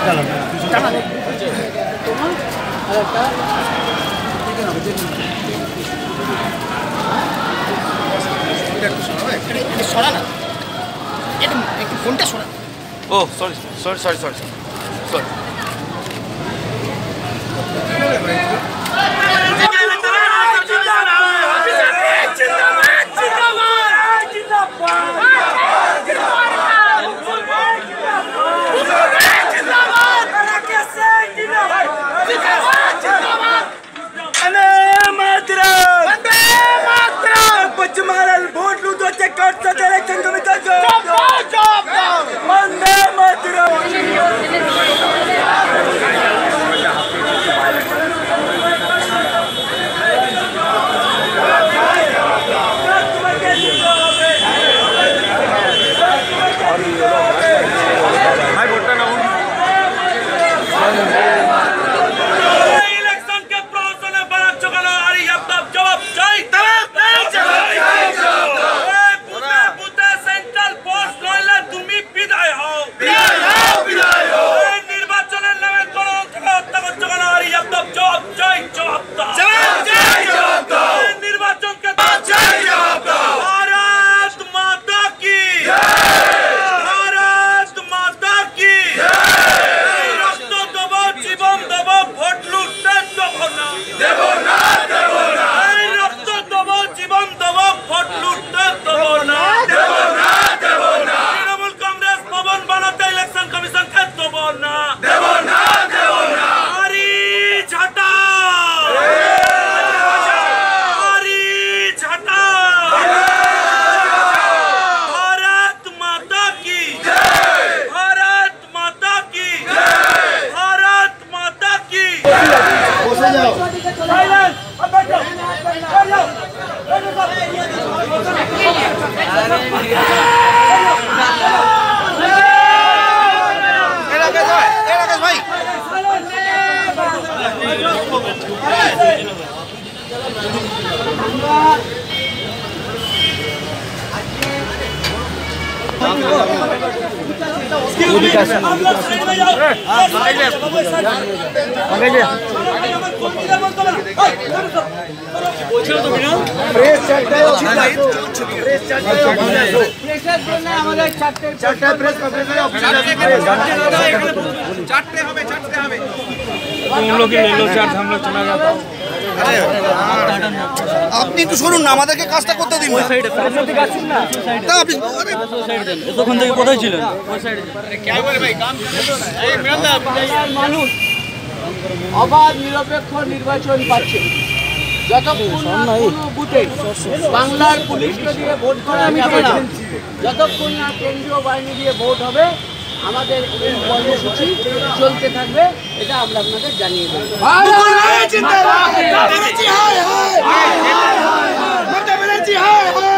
ও sorry sorry sorry sorry sorry আপনি একটু শুনুন না, আমাদেরকে কাজটা করতে দিন। কোথায় ছিলেন? মানুষ অবাধ নিরপেক্ষ নির্বাচন পাচ্ছে যতক্ষণ না কোনো বুথে বাংলার পুলিশকে দিয়ে ভোট করা যাবে না, যতক্ষণ না কেন্দ্রীয় বাহিনী দিয়ে ভোট হবে আমাদের এই কর্মসূচি চলতে থাকবে। এটা আমরা আপনাদের জানিয়ে দেবো। জিন্দাবাদ।